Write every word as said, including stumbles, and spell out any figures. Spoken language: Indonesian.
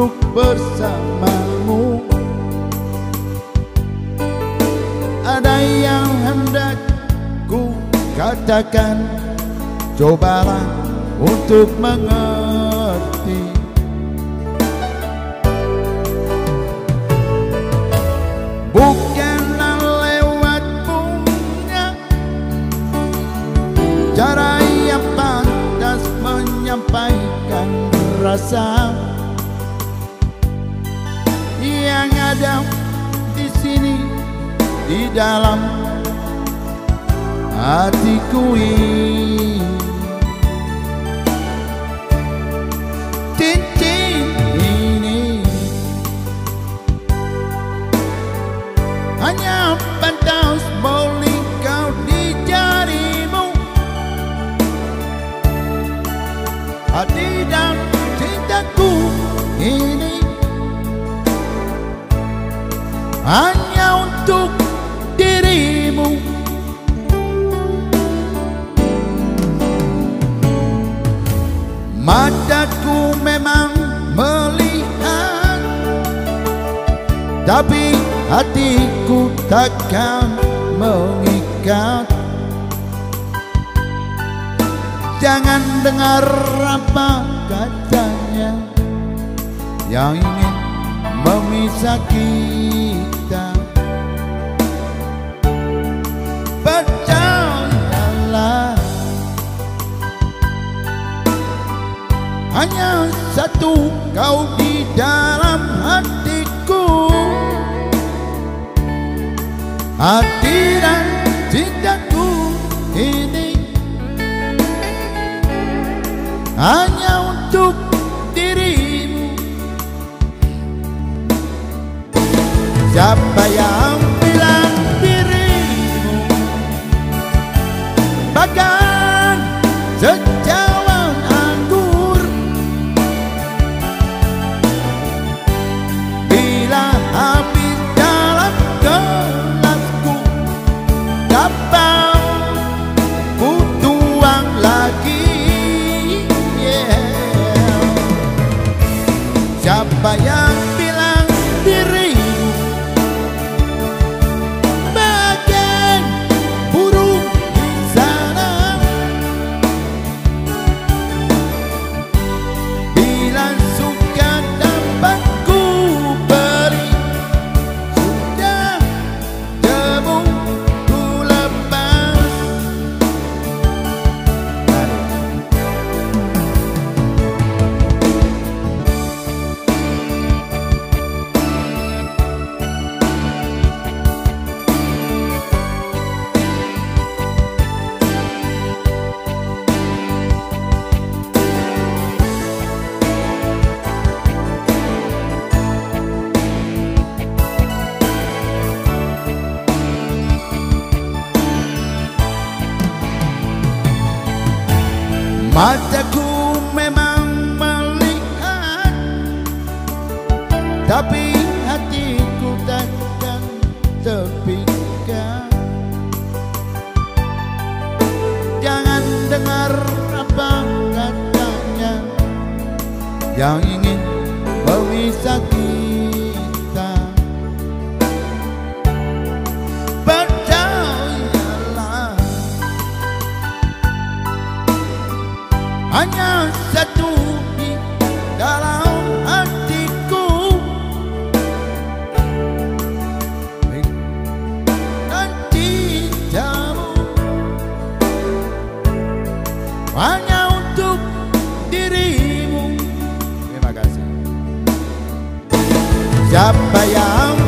untuk bersamamu. Ada yang hendak ku katakan, cobalah untuk mengerti. Bukanlah lewat punya cara yang pantas menyampaikan rasa yang ada di sini, di dalam hatiku ini. Cincin ini hanya pantas melingkar di jarimu. Hati dan cintaku ini hanya untuk dirimu. Mataku memang melihat, tapi hatiku takkan mengikat. Jangan dengar apa katanya yang ingin memisah kita. Percayalah, hanya satu kau di dalam hatiku. Hati dan cintaku ini hanya untuk dirimu. Siapa yang bilang dirimu bagaikan secawan anggur? Bila habis dalam gelasku, dapat ku tuang lagi. Yeah. Siapa yang bilang dirimu bagai burung di sana? Bila suka dapat ku beri, sudah debu ku lepas. Mataku memang melihat, tapi hatiku takkan terpikat. Jangan dengar apa katanya yang ingin memisah kita. Percayalah, hanya satu di dalam hatiku. Dan cintamu hanya untuk dirimu. Terima kasih. Siapa yang